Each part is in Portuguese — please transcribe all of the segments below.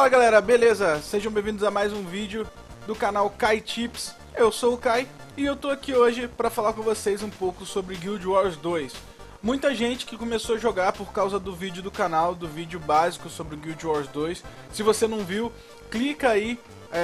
Fala galera, beleza? Sejam bem-vindos a mais um vídeo do canal Kai Tips. Eu sou o Kai e eu tô aqui hoje para falar com vocês um pouco sobre Guild Wars 2. Muita gente que começou a jogar por causa do vídeo do canal, do vídeo básico sobre Guild Wars 2. Se você não viu, clica aí,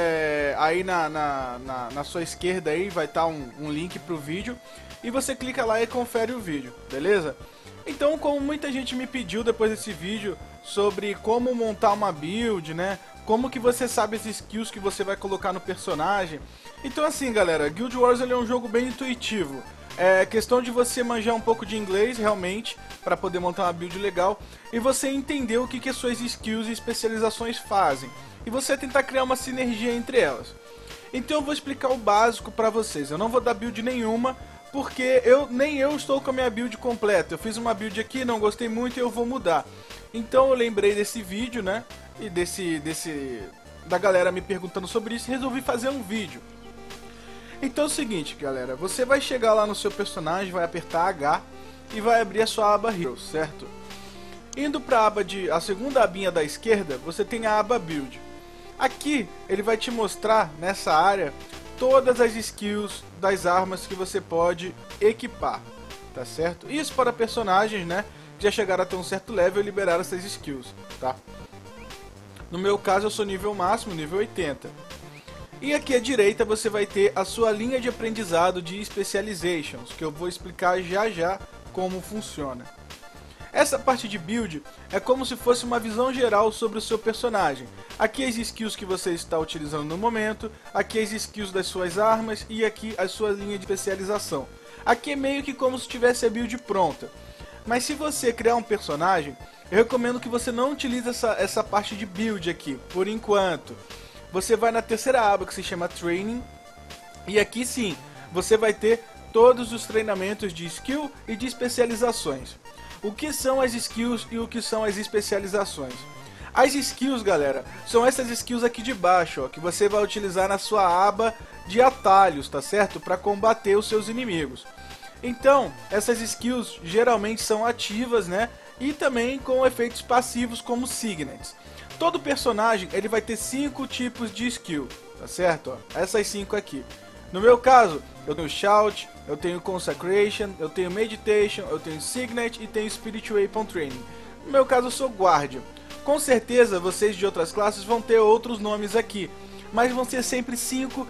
na sua esquerda aí vai estar um link pro vídeo. E você clica lá e confere o vídeo, beleza? Então, como muita gente me pediu depois desse vídeo sobre como montar uma build, né? Como que você sabe as skills que você vai colocar no personagem. Então assim, galera, Guild Wars ele é um jogo bem intuitivo. É questão de você manjar um pouco de inglês, realmente, para poder montar uma build legal. E você entender o que as suas skills e especializações fazem. E você tentar criar uma sinergia entre elas. Então eu vou explicar o básico para vocês. Eu não vou dar build nenhuma, porque nem eu estou com a minha build completa. Eu fiz uma build aqui, não gostei muito e eu vou mudar. Então eu lembrei desse vídeo, né? E da galera me perguntando sobre isso e resolvi fazer um vídeo. Então é o seguinte, galera. Você vai chegar lá no seu personagem, vai apertar H e vai abrir a sua aba Heroes, certo? Indo para a segunda abinha da esquerda, você tem a aba Build. Aqui ele vai te mostrar, nessa área, todas as skills das armas que você pode equipar, tá certo? Isso para personagens, né, que já chegaram a ter um certo level e liberaram essas skills, tá? No meu caso eu sou nível máximo, nível 80. E aqui à direita você vai ter a sua linha de aprendizado de Specializations, que eu vou explicar já como funciona. Essa parte de build é como se fosse uma visão geral sobre o seu personagem. Aqui as skills que você está utilizando no momento, aqui as skills das suas armas e aqui a sua linha de especialização. Aqui é meio que como se tivesse a build pronta. Mas se você criar um personagem, eu recomendo que você não utilize essa parte de build aqui, por enquanto. Você vai na terceira aba que se chama Training, e aqui sim, você vai ter todos os treinamentos de skill e de especializações. O que são as skills e o que são as especializações? As skills, galera, são essas skills aqui de baixo, ó, que você vai utilizar na sua aba de atalhos, tá certo? Para combater os seus inimigos. Então, essas skills geralmente são ativas, né? E também com efeitos passivos como Signets. Todo personagem ele vai ter 5 tipos de skill, tá certo? Ó, essas 5 aqui. No meu caso, eu tenho Shout, eu tenho Consecration, eu tenho Meditation, eu tenho Signet e tenho Spirit Weapon Training. No meu caso eu sou Guardian. Com certeza vocês de outras classes vão ter outros nomes aqui, mas vão ser sempre 5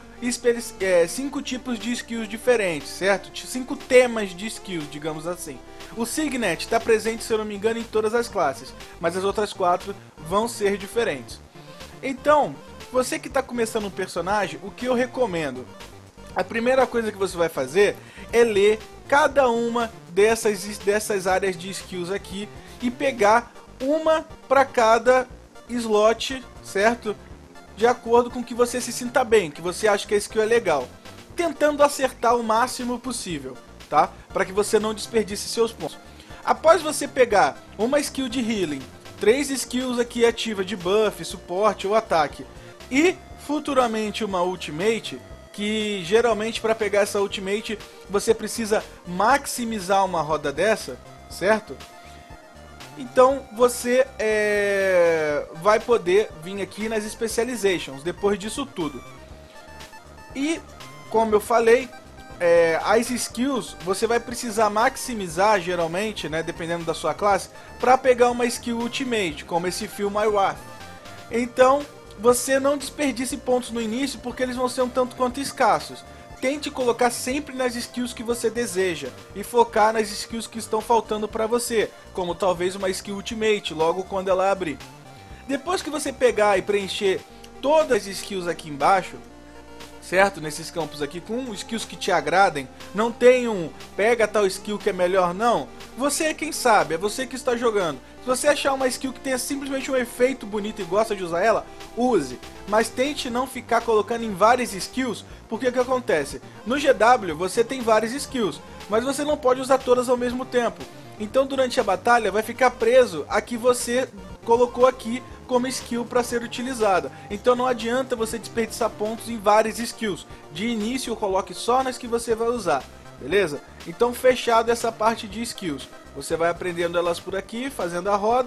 tipos de skills diferentes, certo? 5 temas de skills, digamos assim. O Signet está presente, se eu não me engano, em todas as classes, mas as outras 4 vão ser diferentes. Então, você que está começando um personagem, o que eu recomendo? A primeira coisa que você vai fazer é ler cada uma dessas áreas de skills aqui e pegar uma para cada slot, certo? De acordo com que você se sinta bem, que você acha que a skill é legal. Tentando acertar o máximo possível, tá? Para que você não desperdice seus pontos. Após você pegar uma skill de healing, 3 skills aqui ativas de buff, suporte ou ataque e futuramente uma ultimate, que geralmente para pegar essa ultimate você precisa maximizar uma roda dessa, certo? Então você vai poder vir aqui nas Specializations depois disso tudo. E como eu falei, as skills você vai precisar maximizar geralmente, né, dependendo da sua classe, para pegar uma skill ultimate, como esse Feel My Wrath. Então você não desperdice pontos no início, porque eles vão ser um tanto quanto escassos. Tente colocar sempre nas skills que você deseja e focar nas skills que estão faltando para você, como talvez uma skill ultimate, logo quando ela abrir. Depois que você pegar e preencher todas as skills aqui embaixo, certo? Nesses campos aqui, com skills que te agradem, não tem pega tal skill que é melhor, não. Você é quem sabe, é você que está jogando. Se você achar uma skill que tenha simplesmente um efeito bonito e gosta de usar ela, use. Mas tente não ficar colocando em várias skills, porque o que acontece? No GW você tem várias skills, mas você não pode usar todas ao mesmo tempo. Então durante a batalha vai ficar preso a que você colocou aqui como skill para ser utilizada. Então não adianta você desperdiçar pontos em várias skills. De início coloque só nas que você vai usar. Beleza? Então fechado essa parte de skills. Você vai aprendendo elas por aqui, fazendo a roda.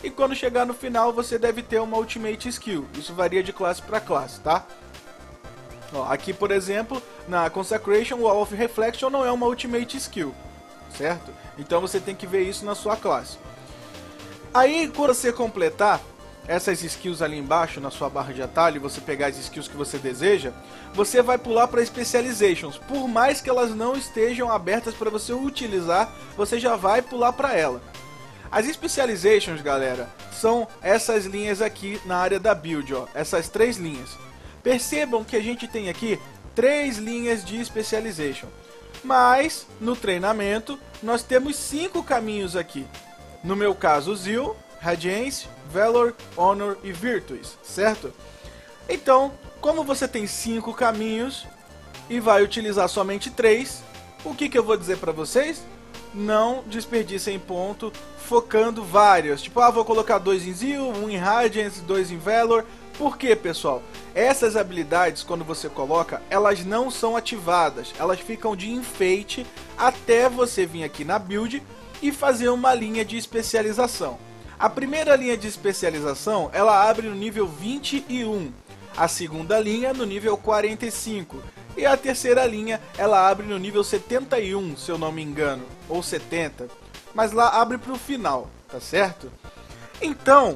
e quando chegar no final você deve ter uma Ultimate Skill. Isso varia de classe para classe, tá? Ó, aqui, por exemplo, na Consecration, o Wall of Reflection não é uma Ultimate Skill, certo? Então você tem que ver isso na sua classe. Aí, quando você completar essas skills ali embaixo, na sua barra de atalho, você pegar as skills que você deseja, você vai pular para Specializations. Por mais que elas não estejam abertas para você utilizar, você já vai pular para ela. As Specializations, galera, são essas linhas aqui na área da build, ó, essas 3 linhas. Percebam que a gente tem aqui 3 linhas de Specialization, mas no treinamento nós temos 5 caminhos aqui. No meu caso, Zeal, Radiance, Valor, Honor e Virtues, certo? Então, como você tem 5 caminhos e vai utilizar somente 3, o que eu vou dizer para vocês? Não desperdicem ponto focando vários. Tipo, vou colocar 2 em Zeal, 1 em Radiance, 2 em Valor. Por quê, pessoal? Essas habilidades, quando você coloca, elas não são ativadas. Elas ficam de enfeite até você vir aqui na build e fazer uma linha de especialização. A primeira linha de especialização, ela abre no nível 21, a segunda linha no nível 45 e a terceira linha ela abre no nível 71, se eu não me engano, ou 70, mas lá abre para o final, tá certo? Então,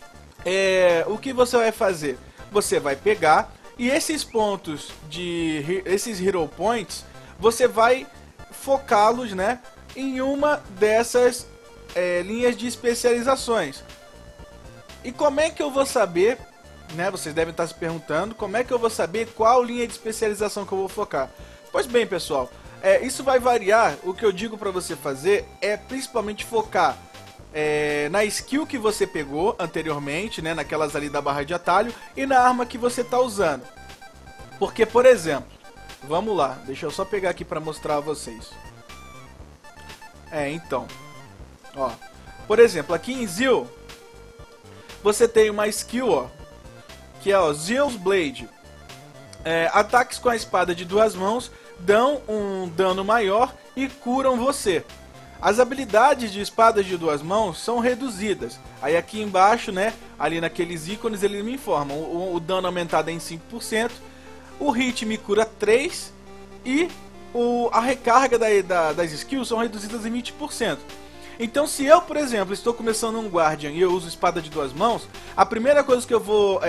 o que você vai fazer? Você vai pegar e esses pontos esses Hero Points, você vai focá-los, né, em uma dessas linhas de especializações. E como é que eu vou saber, né? Vocês devem estar se perguntando, como é que eu vou saber qual linha de especialização que eu vou focar? Pois bem, pessoal, isso vai variar. O que eu digo para você fazer é principalmente focar na skill que você pegou anteriormente, né? Naquelas ali da barra de atalho, e na arma que você está usando. Porque, por exemplo, vamos lá, deixa eu só pegar aqui para mostrar a vocês. Então, ó, por exemplo, aqui em Zeal, você tem uma skill, ó, que é, ó, Zeal's Blade. Ataques com a espada de 2 mãos dão um dano maior e curam você. As habilidades de espadas de 2 mãos são reduzidas. Aí aqui embaixo, né, ali naqueles ícones, eles me informam. O dano aumentado é em 5%, o hit me cura 3% e a recarga das skills são reduzidas em 20%. Então, se eu, por exemplo, estou começando um Guardian e eu uso espada de 2 mãos, a primeira coisa que eu vou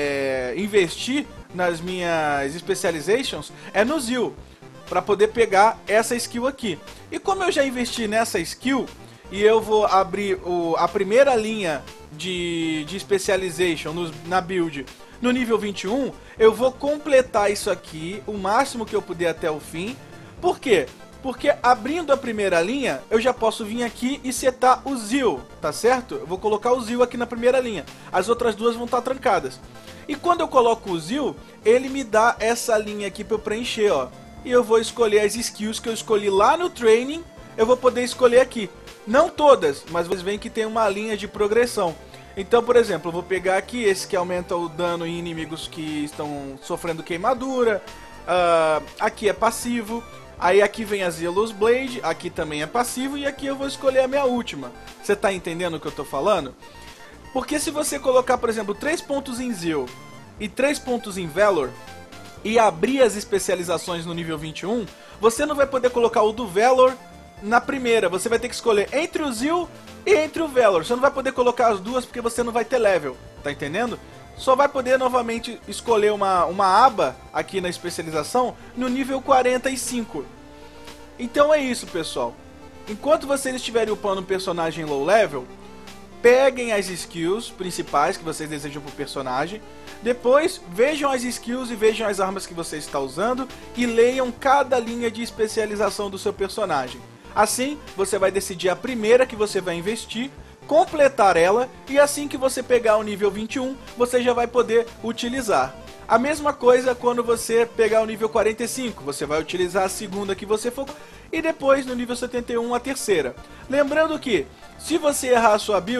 investir nas minhas Specializations é no Zeal, para poder pegar essa skill aqui. E como eu já investi nessa skill, e eu vou abrir a primeira linha de Specialization na build no nível 21, eu vou completar isso aqui o máximo que eu puder até o fim. Por quê? Porque abrindo a primeira linha, eu já posso vir aqui e setar o Zeal, tá certo? Eu vou colocar o Zeal aqui na primeira linha. As outras duas vão estar trancadas. E quando eu coloco o Zeal, ele me dá essa linha aqui para eu preencher, ó. E eu vou escolher as skills que eu escolhi lá no training, eu vou poder escolher aqui. Não todas, mas vocês veem que tem uma linha de progressão. Então, por exemplo, eu vou pegar aqui esse que aumenta o dano em inimigos que estão sofrendo queimadura. Aqui é passivo. Aí aqui vem a Zeal's Blade, aqui também é passivo, e aqui eu vou escolher a minha última. Você tá entendendo o que eu tô falando? Porque se você colocar, por exemplo, 3 pontos em Zeal e 3 pontos em Valor, e abrir as especializações no nível 21, você não vai poder colocar o do Valor na primeira. Você vai ter que escolher entre o Zeal e entre o Valor. Você não vai poder colocar as duas porque você não vai ter level, tá entendendo? Só vai poder novamente escolher uma aba aqui na especialização no nível 45. Então é isso, pessoal. Enquanto vocês estiverem upando um personagem low level, peguem as skills principais que vocês desejam para o personagem. Depois vejam as skills e vejam as armas que você está usando e leiam cada linha de especialização do seu personagem. Assim, você vai decidir a primeira que você vai investir, completar ela, e assim que você pegar o nível 21, você já vai poder utilizar. A mesma coisa quando você pegar o nível 45, você vai utilizar a segunda que você for, e depois no nível 71 a terceira. Lembrando que, se você errar a sua build,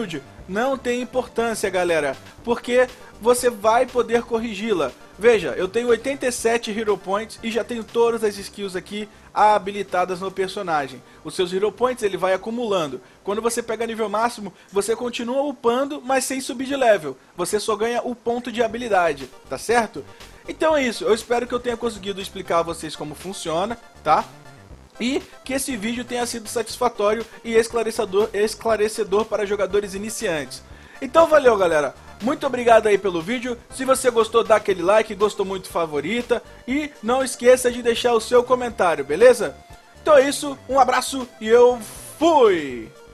não tem importância, galera, porque você vai poder corrigi-la. Veja, eu tenho 87 Hero Points e já tenho todas as skills aqui habilitadas no personagem. Os seus Hero Points ele vai acumulando. Quando você pega nível máximo, você continua upando, mas sem subir de level. Você só ganha o ponto de habilidade, tá certo? Então é isso, eu espero que eu tenha conseguido explicar a vocês como funciona, tá? E que esse vídeo tenha sido satisfatório e esclarecedor para jogadores iniciantes. Então valeu, galera. Muito obrigado aí pelo vídeo. Se você gostou, dá aquele like, gostou muito, favorita. E não esqueça de deixar o seu comentário, beleza? Então é isso, um abraço e eu fui!